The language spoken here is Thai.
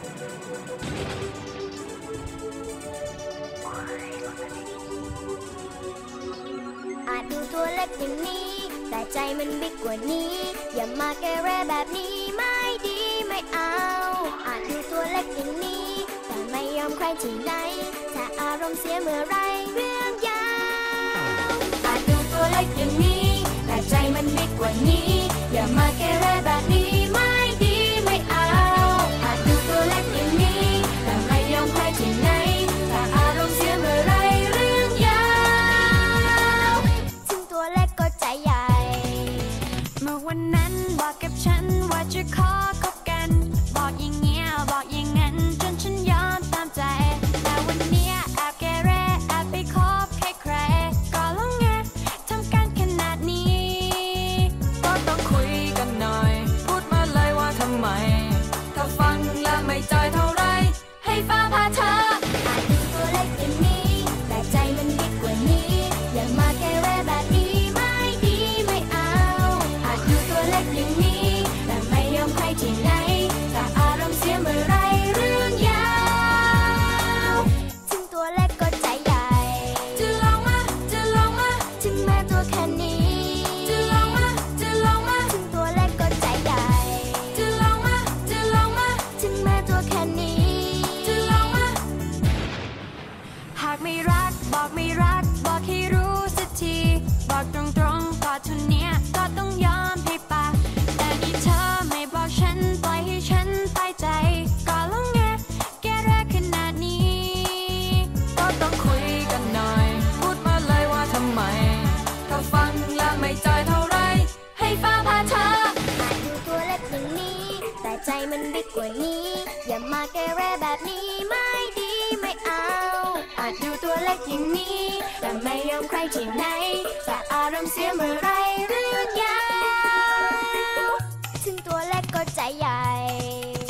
อาจดูตัวเล็กอย่างนี้แต่ใจมันบิ๊กกว่านี้อย่ามาแกเรแบบนี้ไม่ดีไม่เอาอาจดูตัวเล็กอย่างนี้แต่ไม่ยอมใครที่ไหนถ้าอารมณ์เสียเมื่อไรเรื่องยาวอาจดูตัวเล็กอย่างนี้แต่ใจมันบิ๊กกว่านี้อย่ามาแกเรแบบนี้ไม่ดีไม่เอาอาจดูตัวเล็กอย่างนี้แต่ไม่ยอมใครที่ไหนถ้าอารมณ์เสียเมื่อไรเรื่องยาวถึงตัวเล็กก็ใจใหญ่เมื่อวันนั้นบอกกับฉันว่าจะขอคบกันบอกอย่างเงี้ยบอกอย่างงั้นจนฉันยอมตามใจแต่วันเนี้ยแอบแกเรแอบไปคบใครๆก็ลงไงทำกันขนาดนี้ก็ต้องคุยกันหน่อยพูดมาเลยว่าทำไมถ้าฟังแล้วไม่ใจเท่าไรให้ฟ้าพาเธออาจดูตัวเล็กอย่างนี้แต่ใจมันบิ๊กกว่านี้อย่ามาแกเรแบบนี้ไม่ดีไม่เอาอาจดูตัวเล็กอย่างนี้แต่ไม่ยอมใครที่ไหนแต่อารมณ์เสียเมื่อไรเรื่องยาวถึงตัวเล็กก็ใจใหญ่จะลองมาถึงแม้ตัวแค่นี้จะลองมาถึงตัวเล็กก็ใจใหญ่จะลองมาถึงแม้ตัวแค่นี้จะลองมาหากไม่รักบอกไม่รักบอกให้รู้สักทีบอกตรงๆก็เท่านี้ก็ต้องยอมให้ปากแต่นี่เธอไม่บอกฉันปล่อยให้ฉันตายใจก็ลงไงแกแรกขนาดนี้ก็ต้องคุยกันหน่อยพูดมาเลยว่าทำไมถ้าฟังแล้วไม่ใจเท่าไรให้ฟ้าพาเธออาจดูตัวเล็กอย่างนี้แต่ใจมันบิ๊กกว่านี้อย่ามาแกเรแบบนี้ไม่ดีไม่เอาอาจดูตัวเล็กอย่างนี้แต่ไม่ยอมใครที่ไหนแต่อารมณ์เสียเมื่อไรเรื่องยาวถึงตัวเล็กก็ใจใหญ่